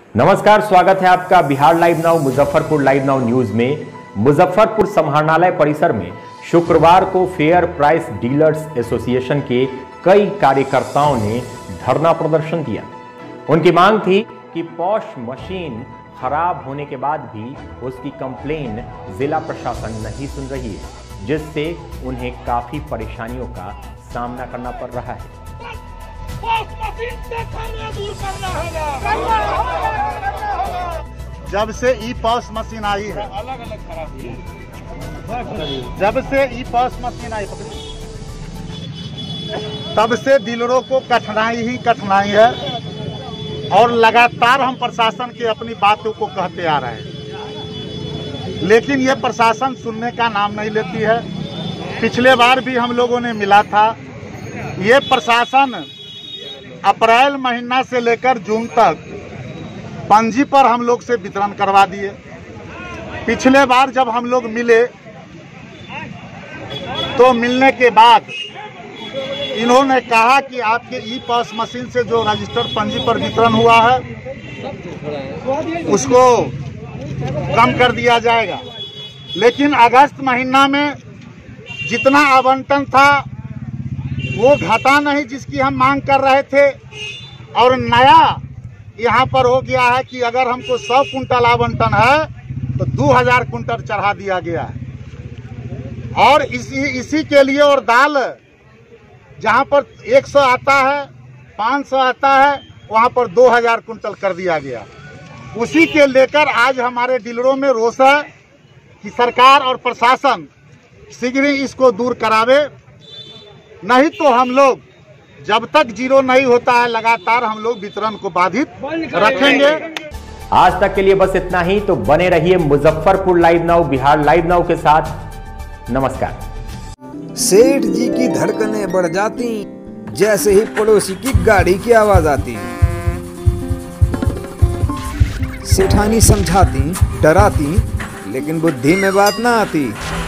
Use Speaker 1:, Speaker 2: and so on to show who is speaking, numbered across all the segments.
Speaker 1: नमस्कार, स्वागत है आपका Bihar live now Muzaffarpur live now news में। मुजफ्फरपुर समाहरणालय परिसर में शुक्रवार को फेयर प्राइस डीलर्स एसोसिएशन के कई कार्यकर्ताओं ने धरना प्रदर्शन किया। उनकी मांग थी कि पॉश मशीन खराब होने के बाद भी उसकी कंप्लेन जिला प्रशासन नहीं सुन रही है, जिससे उन्हें काफी परेशानियों का सामना करना पड़ रहा है।
Speaker 2: जब से ई पॉस मशीन आई है, जब से ई पॉस मशीन आई तब से डीलरों को कठिनाई ही कठिनाई है और लगातार हम प्रशासन की अपनी बातों को कहते आ रहे हैं, लेकिन ये प्रशासन सुनने का नाम नहीं लेती है। पिछले बार भी हम लोगों ने मिला था। ये प्रशासन अप्रैल महीना से लेकर जून तक पंजी पर हम लोग से वितरण करवा दिए। पिछले बार जब हम लोग मिले तो मिलने के बाद इन्होंने कहा कि आपके ई पास मशीन से जो रजिस्टर्ड पंजी पर वितरण हुआ है उसको कम कर दिया जाएगा, लेकिन अगस्त महीना में जितना आवंटन था वो घटा नहीं जिसकी हम मांग कर रहे थे। और नया यहाँ पर हो गया है कि अगर हमको 100 कुंटल आवंटन है तो 2000 कुंटल चढ़ा दिया गया है। और इसी के लिए और दाल जहाँ पर 100 आता है, 500 आता है, वहाँ पर 2000 कुंटल कर दिया गया। उसी के लेकर आज हमारे डीलरों में रोष है कि सरकार और प्रशासन शीघ्र ही इसको दूर करावे, नहीं तो हम लोग जब तक जीरो नहीं होता है लगातार हम लोग वितरण को बाधित रखेंगे।
Speaker 1: आज तक के लिए बस इतना ही। तो बने रहिए Muzaffarpur live now, Bihar live now के साथ। नमस्कार।
Speaker 3: सेठ जी की धड़कनें बढ़ जाती जैसे ही पड़ोसी की गाड़ी की आवाज आती। सेठानी समझाती, डराती, लेकिन बुद्धि में बात ना आती।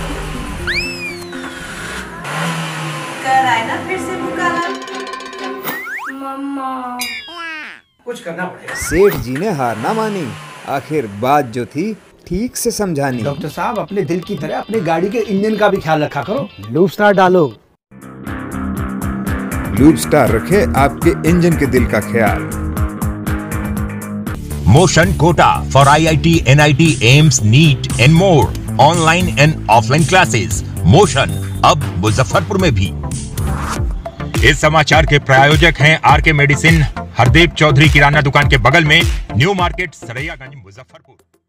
Speaker 4: कराए ना फिर से मुकाला। मम्मा
Speaker 5: कुछ करना पड़ेगा।
Speaker 3: सेठ जी ने हार ना मानी, आखिर बात जो थी ठीक से समझानी।
Speaker 5: डॉक्टर साहब, अपने दिल की तरह अपनी गाड़ी के इंजन का भी ख्याल रखा करो। लूप स्टार डालो।
Speaker 6: लूप स्टार रखे आपके इंजन के दिल का ख्याल।
Speaker 7: Motion Kota for IIT, NIT, AIIMS, NEET and more. Online and offline classes. Motion अब मुजफ्फरपुर में भी। इस समाचार के प्रायोजक हैं RK मेडिसिन, हरदेव चौधरी किराना दुकान के बगल में, न्यू मार्केट, सरैयागंज, मुजफ्फरपुर।